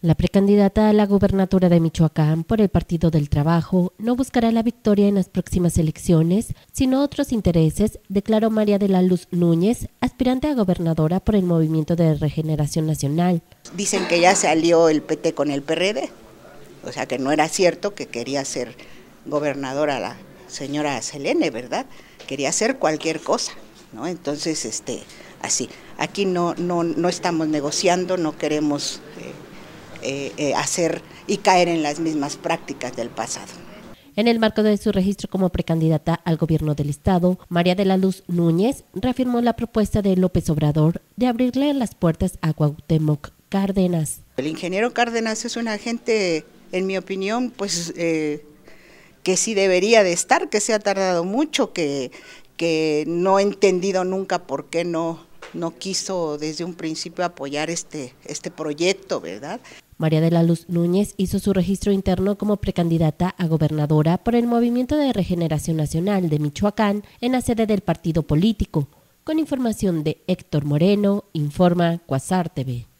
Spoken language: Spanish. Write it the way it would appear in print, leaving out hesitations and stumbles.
La precandidata a la gubernatura de Michoacán por el Partido del Trabajo no buscará la victoria en las próximas elecciones, sino otros intereses, declaró María de la Luz Núñez, aspirante a gobernadora por el Movimiento de Regeneración Nacional. Dicen que ya salió el PT con el PRD, o sea que no era cierto que quería ser gobernadora la señora Selene, ¿verdad? Quería hacer cualquier cosa, ¿no? Entonces, así, aquí no estamos negociando, no queremos hacer y caer en las mismas prácticas del pasado. En el marco de su registro como precandidata al gobierno del estado, María de la Luz Núñez reafirmó la propuesta de López Obrador de abrirle las puertas a Cuauhtémoc Cárdenas. El ingeniero Cárdenas es una gente, en mi opinión, pues que sí debería de estar, que se ha tardado mucho, que no he entendido nunca por qué no quiso desde un principio apoyar este proyecto, ¿verdad? María de la Luz Núñez hizo su registro interno como precandidata a gobernadora por el Movimiento de Regeneración Nacional de Michoacán en la sede del partido político. Con información de Héctor Moreno, informa Cuasar TV.